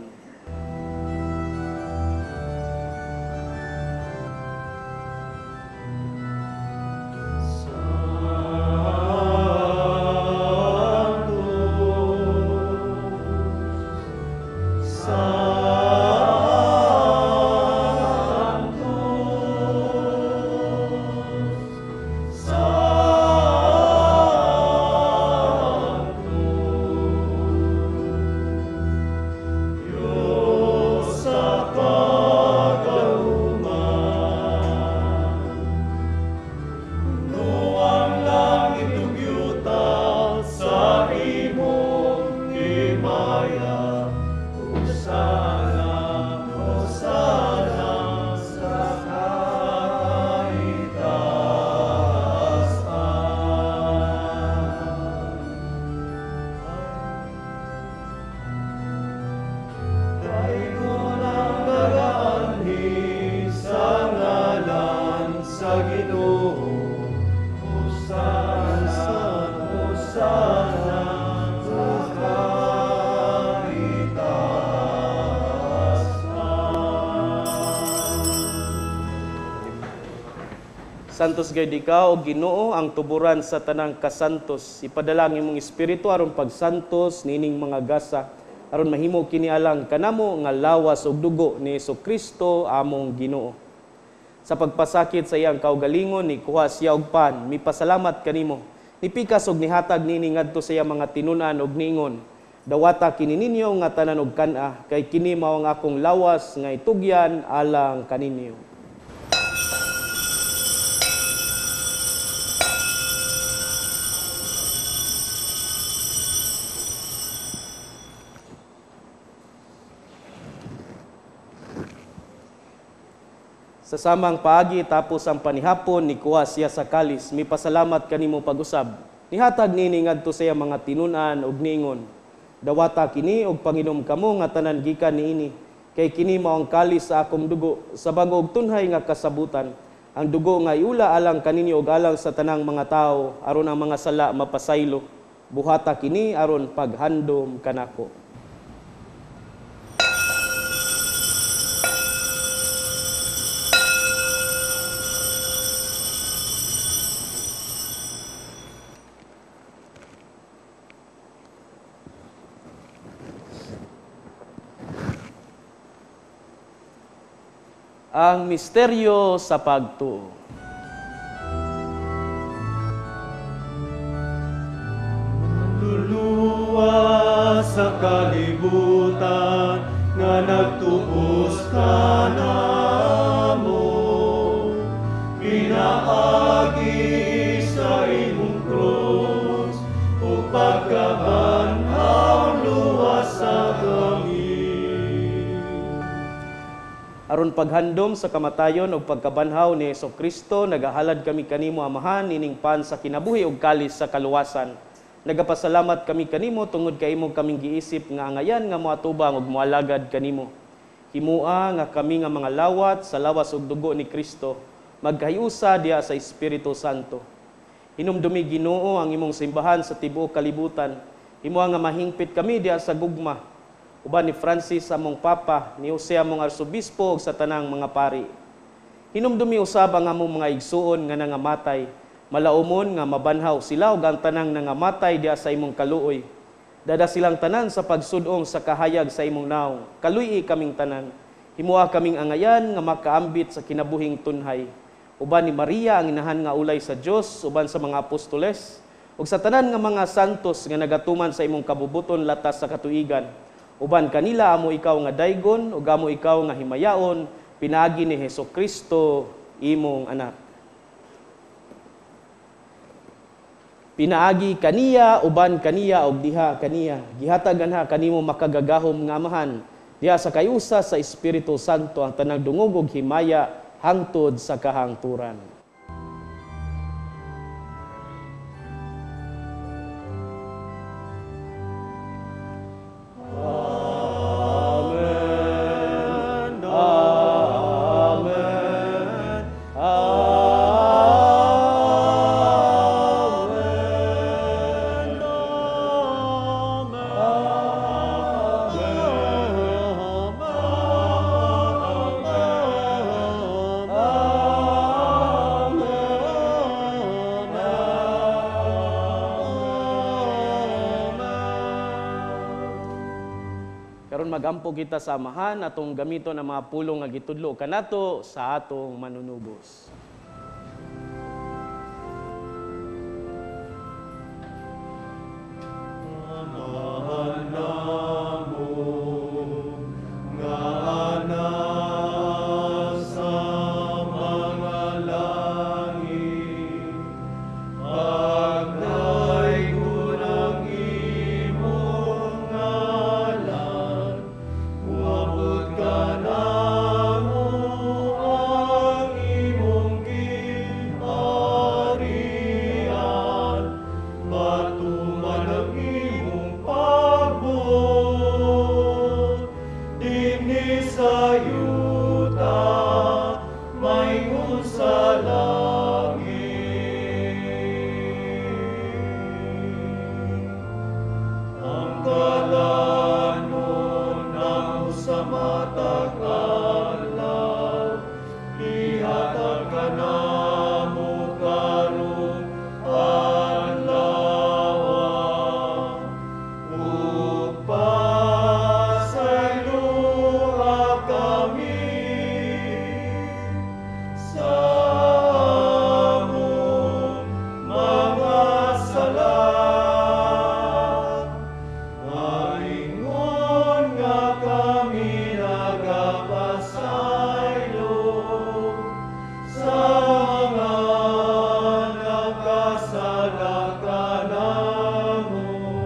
Santos gayud ikaw, o Ginoo, ang tuburan sa tanang kasantos. Ipadala ang imong espiritu aron pagsantos nining mga gasa, aron mahimo kini alang kanamo nga lawas ug dugo ni Jesucristo among Ginoo. Sa pagpasakit sa iyang kaugalingon ni kuha siya og pan, mipasalamat kanimo. Nipikas og nihatag nini ngadto sa iyang mga tinunan og niingon, dawata kini ninyo nga tanan og kan-a, kay kini mao ang akong lawas nga itugyan alang kaninyo. Sa samang paagi tapos ang panihapon nikuha siya sa kalis, mipasalamat kanimo pag-usab. Nihatag nini ngadto sa iyang mga tinunan ug niingon, dawata kini og panginom kamo nga tanan gikan niini, kay kini mao ang kalis sa akong dugo sa bag-o ug tunhay nga kasabutan. Ang dugo nga iula alang kaninyo ug alang sa tanang mga tawo aron ang mga sala mapasaylo. Buhata kini aron paghandom kanako. Ang misteryo sa pagtuo. Luluwa sa kalibutan nga nagtubos ka namo, pinaagi sa imong krus o pagkabanhaw luwas sa kami. aron paghandom sa kamatayon ug pagkabanhaw ni Hesukristo, nagahalad kami kanimo Amahan ining pan sa kinabuhi ug kalis sa kaluwasan. Nagapasalamat kami kanimo tungod kay imo kaming giisip nga angayan nga moatubang ug moalagad kanimo. Himua nga kami nga mga lawat sa lawas ug dugo ni Kristo magkahiusa diha sa Espiritu Santo. Hinumdumi Ginoo ang imong simbahan sa tibuok kalibutan. Himua nga mahingpit kami diha sa gugma. Uban ni Francis among Papa, ni Jose among Arsobispo ug sa tanang mga pari. Hinumdumi usab ang among mga igsuon nga nangamatay. Malaumon nga mabanhaw sila ug ang tanang nangamatay diha sa imong kaluoy. Dada silang tanan sa pagsudong sa kahayag sa imong naong. Kaluy kaming tanan. Himua kaming angayan nga makaambit sa kinabuhing tunhay. Uban ni Maria ang inahan nga ulay sa Dios, uban sa mga apostoles, ug sa tanan nga mga santos nga nagatuman sa imong kabubuton latas sa katuigan. Uban kanila amo ikaw nga daygon ug amo ikaw nga himayaon pinaagi ni Hesukristo imong anak. Pinaagi kaniya, uban kaniya, og diha kaniya. Gihatag anha kanimo makagagahom nga Amahan. Diha sa kayusa sa Espiritu Santo ang tanang dungog ug himaya hangtod sa kahangturan. Magampo kita sa Amahan atong gamiton ang mga pulong nga gitudlo kanato sa atong manunubos. Amahan namo nga ana sa mga langit, pagdaygon ang imong ngalan. Uabot ka namo ang imong ginharian, matuman ang imong pagbuot. Dinhi sa yuta, mayroon sa langit. Ang kalanon namo sa matag adlaw, ihatag ka namo karong adlaw. Upasayloa kami sa among mga sala. Maingon nga kami nagapasaylo sa mga nakasala kanamo.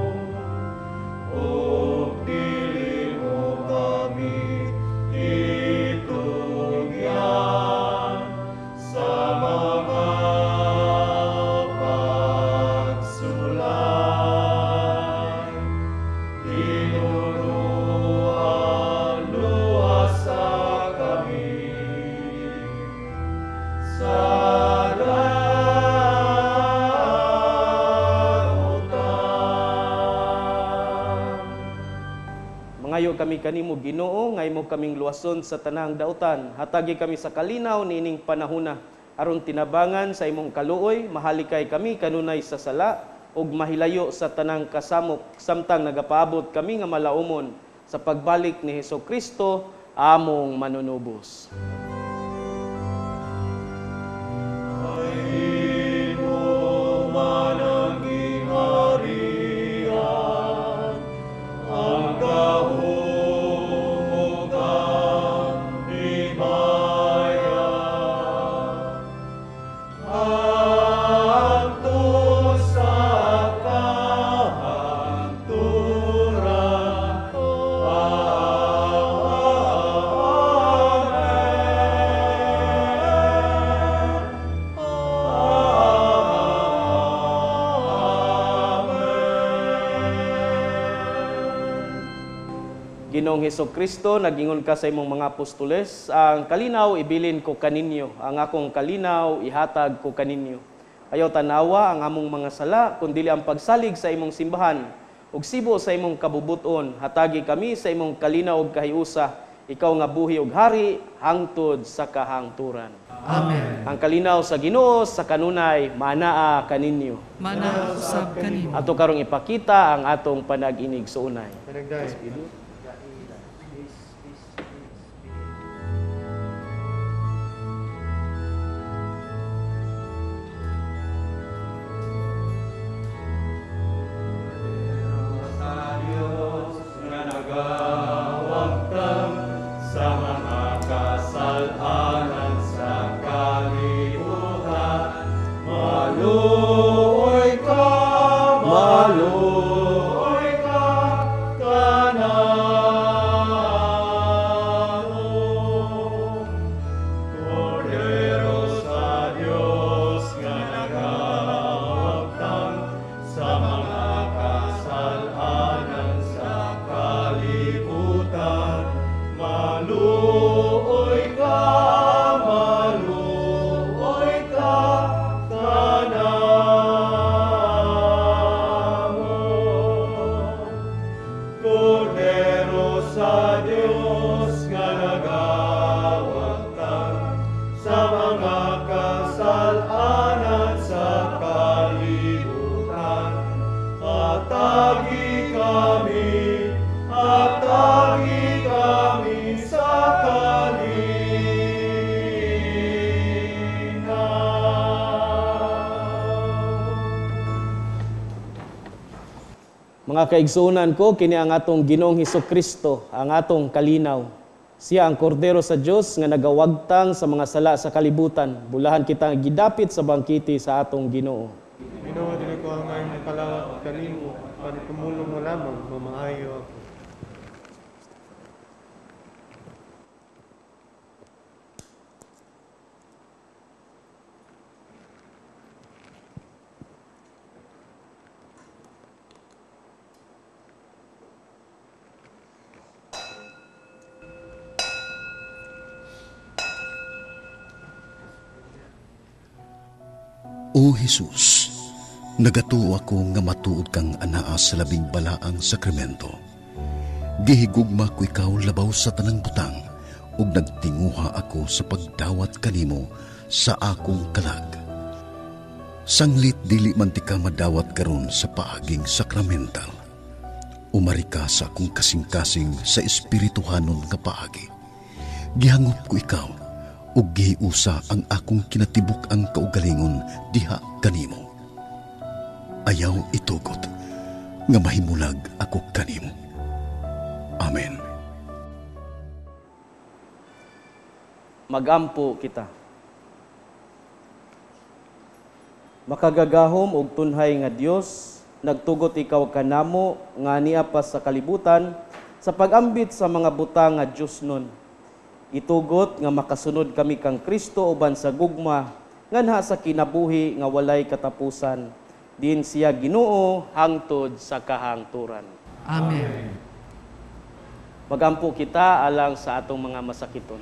O dili mo kami itugyan sa mga pagsulay. Tinuruan luwasa kami sa dautan. Mangayo kami kanimo Ginoo nga imo kaming luwason sa tanang dautan. Hatagi kami sa kalinaw niining panahona aron tinabangan sa imong kaluoy, mahalikay kami kanunay sa sala ug mahilayo sa tanang kasamok samtang nagapaabot kami nga malaumon sa pagbalik ni Hesukristo among manunubos. Imo man ang gingharian, ang gahom ug ang himaya. Hangtod sa kahangturan. Amen. Ginoong Hesukristo, nagingon ka sa imong mga apostoles, ang kalinaw ibilin ko kaninyo, ang akong kalinaw ihatag ko kaninyo. Ayaw tanawa ang among mga sala, kundi ang pagsalig sa imong simbahan, ug sibo sa imong kabubuton, hatagi kami sa imong kalinaw ug kahiusa, ikaw nga buhi ug hari, hangtod sa kahangturan. Amen. Ang kalinaw sa Ginoo sa kanunay manaa kaninyo. Mana usab kanimo. Ato karong ipakita ang atong panag-inig sa unay. Mga kaigsuunan ko, kini ang atong Ginoong Hesukristo, ang atong kalinaw. Siya ang kordero sa Dios nga nagawagtang sa mga sala sa kalibutan. Bulahan kita gidapit sa bangkiti sa atong Ginoo. Ginoo, dili ko ang ayong kalawat kanimo, panitumulong mo lamang, mamaayo ako. O Jesus, nagatuo ako nga matuod kang anaa sa labing balaang sakramento. Gihigugma ko ikaw labaw sa tanang butang, ug nagtinguha ako sa pagdawat kanimo sa akong kalag. Sanglit dili man ti ka madawat karon sa paaging sakramental. Umari ka sa akong kasing-kasing sa espirituhanon nga paagi. Gihangop ko ikaw, ug gihiusa ang akong kinatibuk ang kaugalingon diha kanimo. Ayaw itugot nga mahimulag ako kanimo. Amen. Magampo kita. Makagagahom og tunhay nga Dios, nagtugot ikaw kanamo nga niya pa sa kalibutan sa pag-ambit sa mga butang nga Dios nun. Itugot nga makasunod kami kang Kristo uban sa gugma nganha sa kinabuhi nga walay katapusan. Din siya Ginoo hangtod sa kahangturan. Amen. Magampo kita alang sa atong mga masakiton.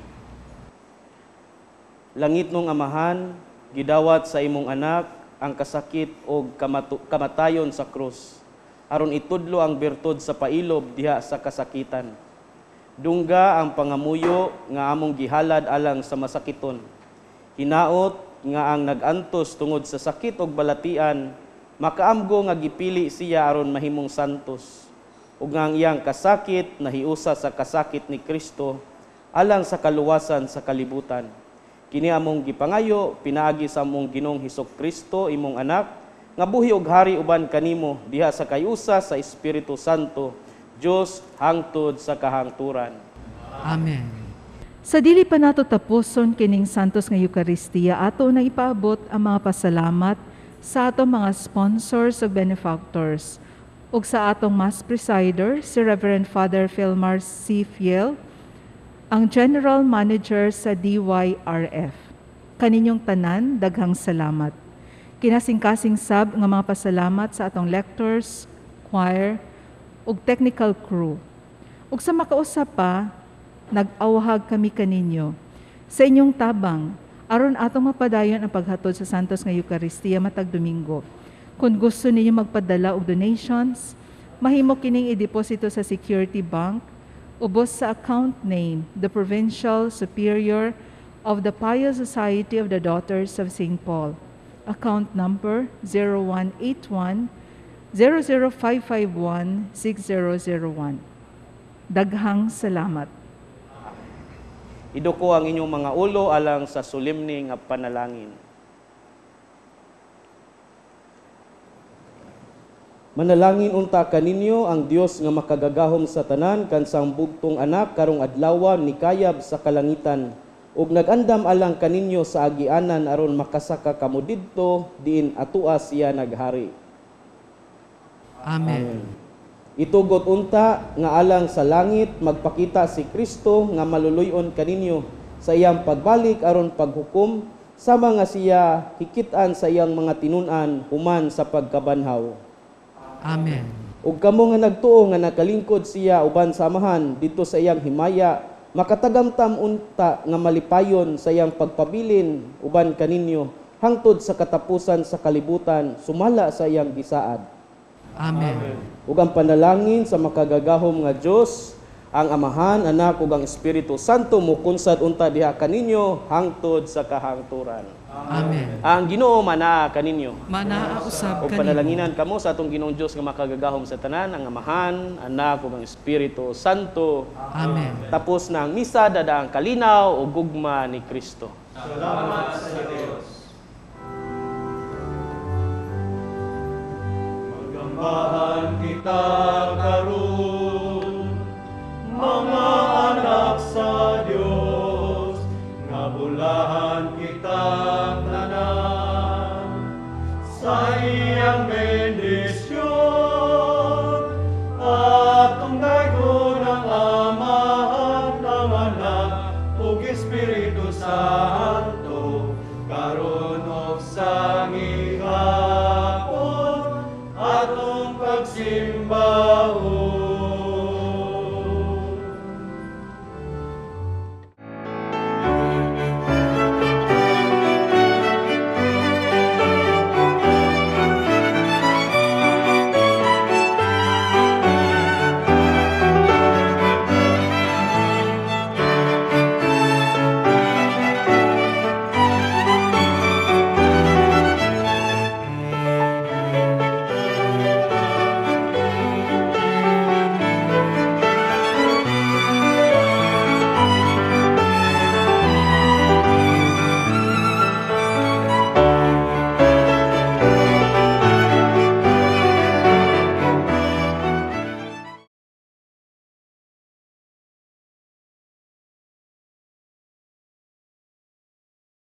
Langit nung Amahan, gidawat sa imong anak ang kasakit o kamatayon sa krus, aron itudlo ang bertod sa pailob diha sa kasakitan. Dungga ang pangamuyo nga among gihalad alang sa masakiton. Hinaot nga ang nagantos tungod sa sakit og balatian, makaamgo nga gipili siya aron mahimong santos. Ug nga ang iyang kasakit nahiusa sa kasakit ni Kristo alang sa kaluwasan sa kalibutan. Kini among gipangayo pinaagi sa among Ginoong Hesukristo imong anak nga buhi og hari uban kanimo diha sa kayusa sa Espiritu Santo, Dios hangtod sa kahangturan. Amen. Sa dili pa nato tapuson kining santos nga Eucharistia, ato na ipaabot ang mga pasalamat sa atong mga sponsors ug benefactors ug sa atong Mass Presider, si Reverend Father Philmar C. Fiel, ang General Manager sa DYRF. Kaninyong tanan, daghang salamat. Kinasing-kasing sab nga mga pasalamat sa atong lectors, choir, ug technical crew. Ug sa makausap pa, nag-awhag kami kaninyo sa inyong tabang, aron atong mapadayon ang paghatod sa santos nga Eukaristiya matag Domingo. Kung gusto ninyo magpadala og donations, mahimo kining i-deposito sa Security Bank, ubos sa account name, the Provincial Superior of the Pious Society of the Daughters of St. Paul. Account number 0181 00551 6001. Daghang salamat. Iduko ang inyong mga ulo alang sa solemne nga panalangin. Manalangin unta kaninyo ang Dios nga makagagahom sa tanan kansang bugtong anak karong adlaw ni kayab sa kalangitan ug nagandam alang kaninyo sa agianan aron makasaka kamo didto diin atua siya naghari. Amen. Itugot unta nga alang sa langit magpakita si Kristo nga maluluyon kaninyo sa iyang pagbalik aron paghukom sama nga siya hikitan sa iyang mga tinun-an human sa pagkabanhaw. Amen. Ug kamo nga nagtuo nga nakalingkod siya uban sa amahan dito sa iyang himaya makatagamtam unta nga malipayon sa iyang pagpabilin uban kaninyo hangtod sa katapusan sa kalibutan sumala sa iyang gisaad. Amen. Ug ang panalangin sa makagagahom nga Dios, ang Amahan, Anak ug ang Espiritu Santo mukunsad unta diha kaninyo hangtod sa kahangturan. Amen. Ang Ginoo manaa kaninyo. Manaa usab Ug kanimo. panalanginan kamo sa atong Ginoong Dios nga makagagahom sa tanan, ang Amahan, Anak ug ang Espiritu Santo. Amen. Tapos na ang misa, dadaang kalinaw o gugma ni Kristo. Magambahan kita karon, mga anak sa Dios, nga bulahan kita tanan sa iyang bendisyon. Atong dagon ang Ama at ang Anak ug Espiritu Santo.